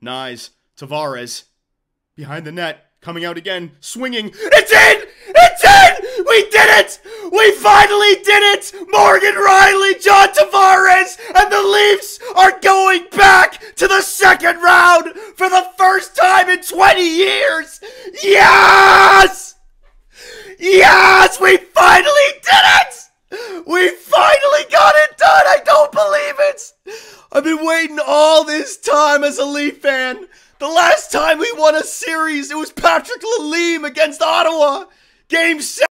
Nyes. Tavares. Behind the net. Coming out again. Swinging. It's in! It's in! We did it! We finally did it! Morgan Riley, John Tavares, and the Leafs are going back to the second round for the first time in 20 years! Yes! Yes! We finally did it! We finally got it done! I don't believe it! I've been waiting all this time as a Leaf fan. The last time we won a series, it was Patrick Lalime against Ottawa. Game 7.